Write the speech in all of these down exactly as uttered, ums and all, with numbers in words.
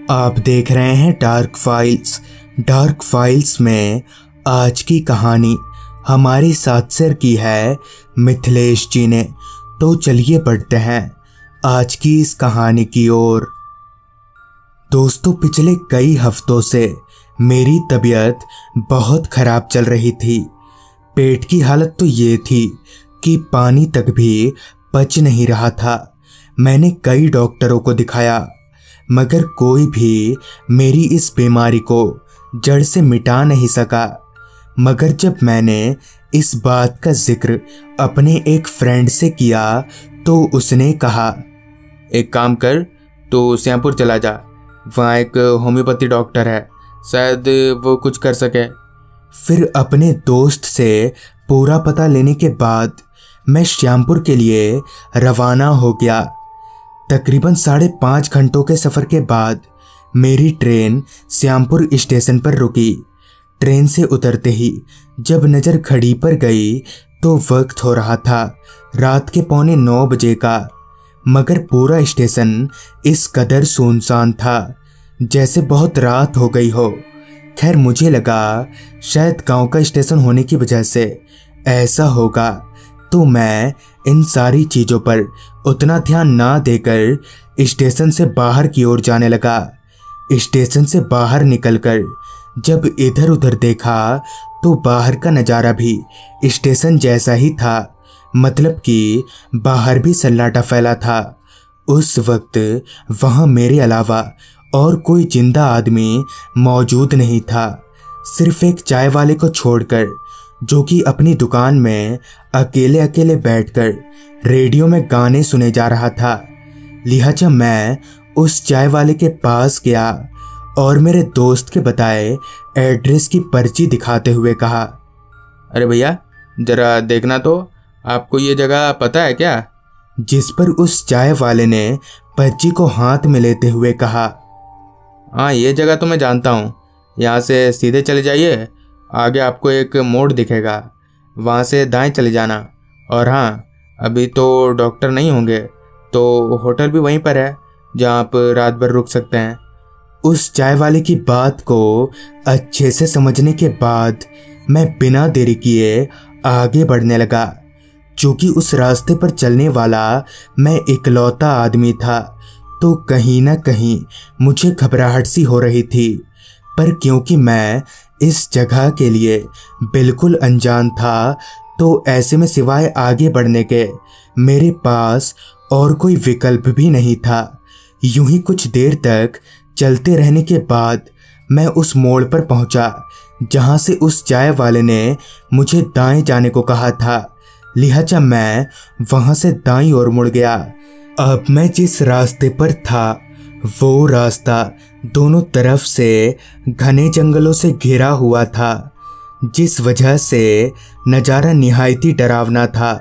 आप देख रहे हैं डार्क फाइल्स। डार्क फाइल्स में आज की कहानी हमारे साथ शेयर की है मिथिलेश जी ने। तो चलिए बढ़ते हैं आज की इस कहानी की ओर। दोस्तों, पिछले कई हफ्तों से मेरी तबीयत बहुत ख़राब चल रही थी। पेट की हालत तो ये थी कि पानी तक भी पच नहीं रहा था। मैंने कई डॉक्टरों को दिखाया मगर कोई भी मेरी इस बीमारी को जड़ से मिटा नहीं सका। मगर जब मैंने इस बात का जिक्र अपने एक फ्रेंड से किया तो उसने कहा, एक काम कर, तो श्यामपुर चला जा, वहाँ एक होम्योपैथी डॉक्टर है, शायद वो कुछ कर सके। फिर अपने दोस्त से पूरा पता लेने के बाद मैं श्यामपुर के लिए रवाना हो गया। तकरीबन साढ़े पाँच घंटों के सफ़र के बाद मेरी ट्रेन श्यामपुर स्टेशन पर रुकी। ट्रेन से उतरते ही जब नज़र घड़ी पर गई तो वक्त हो रहा था रात के पौने नौ बजे का। मगर पूरा स्टेशन इस कदर सुनसान था जैसे बहुत रात हो गई हो। खैर, मुझे लगा शायद गांव का स्टेशन होने की वजह से ऐसा होगा, तो मैं इन सारी चीज़ों पर उतना ध्यान ना देकर स्टेशन से बाहर की ओर जाने लगा। स्टेशन से बाहर निकलकर जब इधर उधर देखा तो बाहर का नज़ारा भी स्टेशन जैसा ही था, मतलब कि बाहर भी सन्नाटा फैला था। उस वक्त वहाँ मेरे अलावा और कोई जिंदा आदमी मौजूद नहीं था, सिर्फ एक चाय वाले को छोड़कर, जो कि अपनी दुकान में अकेले अकेले बैठकर रेडियो में गाने सुने जा रहा था। लिहाजा मैं उस चाय वाले के पास गया और मेरे दोस्त के बताए एड्रेस की पर्ची दिखाते हुए कहा, अरे भैया, ज़रा देखना तो, आपको ये जगह पता है क्या? जिस पर उस चाय वाले ने पर्ची को हाथ में लेते हुए कहा, हाँ, ये जगह तो मैं जानता हूँ, यहाँ से सीधे चले जाइए, आगे आपको एक मोड़ दिखेगा, वहाँ से दाएं चले जाना। और हाँ, अभी तो डॉक्टर नहीं होंगे, तो होटल भी वहीं पर है जहाँ आप रात भर रुक सकते हैं। उस चाय वाले की बात को अच्छे से समझने के बाद मैं बिना देरी किए आगे बढ़ने लगा। चूँकि उस रास्ते पर चलने वाला मैं इकलौता आदमी था, तो कहीं ना कहीं मुझे घबराहट सी हो रही थी। पर क्योंकि मैं इस जगह के लिए बिल्कुल अनजान था, तो ऐसे में सिवाय आगे बढ़ने के मेरे पास और कोई विकल्प भी नहीं था। यूं ही कुछ देर तक चलते रहने के बाद मैं उस मोड़ पर पहुंचा जहां से उस चाय वाले ने मुझे दाएं जाने को कहा था। लिहाजा मैं वहां से दाईं ओर मुड़ गया। अब मैं जिस रास्ते पर था वो रास्ता दोनों तरफ से घने जंगलों से घिरा हुआ था, जिस वजह से नज़ारा निहायती डरावना था।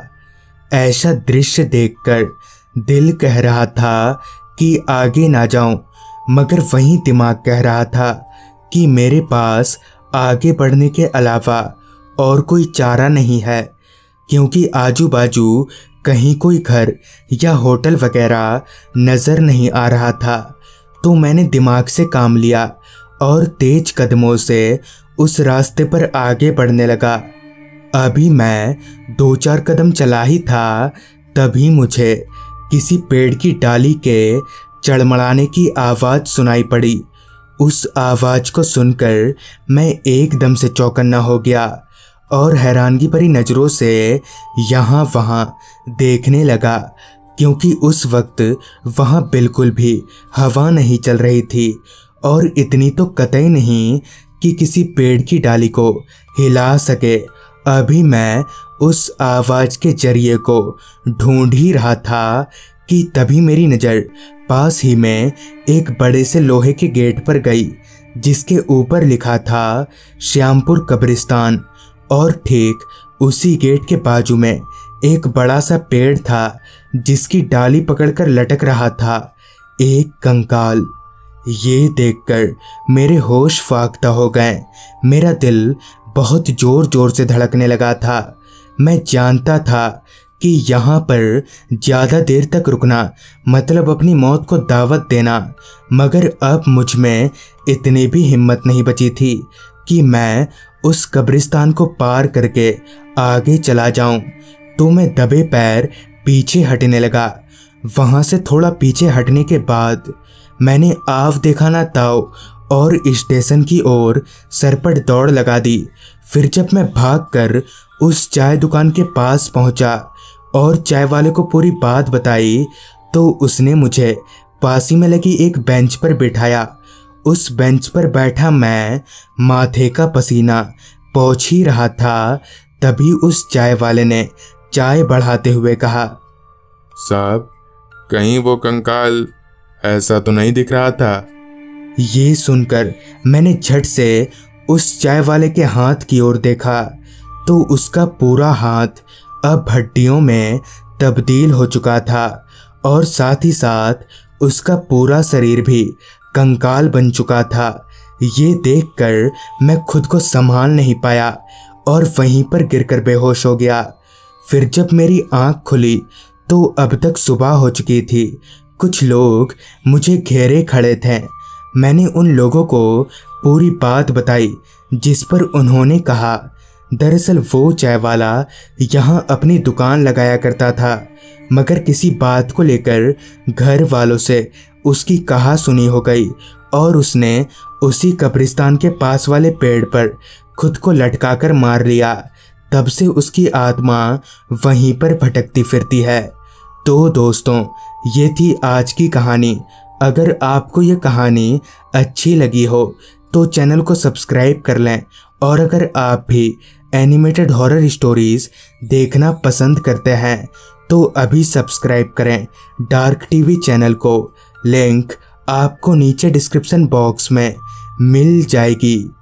ऐसा दृश्य देखकर दिल कह रहा था कि आगे ना जाऊं, मगर वहीं दिमाग कह रहा था कि मेरे पास आगे बढ़ने के अलावा और कोई चारा नहीं है, क्योंकि आजू बाजू कहीं कोई घर या होटल वगैरह नज़र नहीं आ रहा था। तो मैंने दिमाग से काम लिया और तेज कदमों से उस रास्ते पर आगे बढ़ने लगा। अभी मैं दो चार कदम चला ही था, तभी मुझे किसी पेड़ की डाली के चड़मड़ाने की आवाज़ सुनाई पड़ी। उस आवाज़ को सुनकर मैं एकदम से चौकन्ना हो गया और हैरानगी भरी नज़रों से यहाँ वहाँ देखने लगा, क्योंकि उस वक्त वहाँ बिल्कुल भी हवा नहीं चल रही थी, और इतनी तो कतई नहीं कि किसी पेड़ की डाली को हिला सके। अभी मैं उस आवाज़ के जरिए को ढूंढ ही रहा था कि तभी मेरी नज़र पास ही में एक बड़े से लोहे के गेट पर गई, जिसके ऊपर लिखा था श्यामपुर कब्रिस्तान। और ठीक उसी गेट के बाजू में एक बड़ा सा पेड़ था, जिसकी डाली पकड़कर लटक रहा था एक कंकाल। ये देखकर मेरे होश फाख्ता हो गए। मेरा दिल बहुत ज़ोर ज़ोर से धड़कने लगा था। मैं जानता था कि यहाँ पर ज़्यादा देर तक रुकना मतलब अपनी मौत को दावत देना, मगर अब मुझ में इतनी भी हिम्मत नहीं बची थी कि मैं उस कब्रिस्तान को पार करके आगे चला जाऊं। तो मैं दबे पैर पीछे हटने लगा। वहाँ से थोड़ा पीछे हटने के बाद मैंने आव देखा ना ताव और स्टेशन की ओर सरपट दौड़ लगा दी। फिर जब मैं भागकर उस चाय दुकान के पास पहुंचा और चाय वाले को पूरी बात बताई तो उसने मुझे पास ही में लगी एक बेंच पर बिठाया। उस बेंच पर बैठा मैं माथे का पसीना पोंछ ही रहा था, तभी उस चाय वाले ने चाय बढ़ाते हुए कहा, साहब कहीं वो कंकाल ऐसा तो नहीं दिख रहा था? ये सुनकर मैंने झट से उस चाय वाले के हाथ की ओर देखा तो उसका पूरा हाथ अब हड्डियों में तब्दील हो चुका था और साथ ही साथ उसका पूरा शरीर भी कंकाल बन चुका था। ये देखकर मैं खुद को संभाल नहीं पाया और वहीं पर गिरकर बेहोश हो गया। फिर जब मेरी आंख खुली तो अब तक सुबह हो चुकी थी। कुछ लोग मुझे घेरे खड़े थे। मैंने उन लोगों को पूरी बात बताई, जिस पर उन्होंने कहा दरअसल वो चाय वाला यहाँ अपनी दुकान लगाया करता था, मगर किसी बात को लेकर घर वालों से उसकी कहा सुनी हो गई और उसने उसी कब्रिस्तान के पास वाले पेड़ पर खुद को लटकाकर मार लिया। तब से उसकी आत्मा वहीं पर भटकती फिरती है। तो दोस्तों, ये थी आज की कहानी। अगर आपको ये कहानी अच्छी लगी हो तो चैनल को सब्सक्राइब कर लें, और अगर आप भी एनिमेटेड हॉरर स्टोरीज देखना पसंद करते हैं तो अभी सब्सक्राइब करें डार्क टीवी चैनल को। लिंक आपको नीचे डिस्क्रिप्शन बॉक्स में मिल जाएगी।